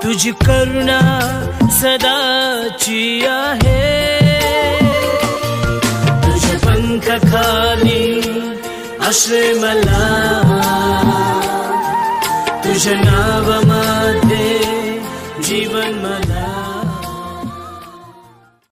तुझी करुणा सदाची आहे, तुझ्या पंखाखाली आश्रय मला, तुझ्या नावामध्ये जीवन मला.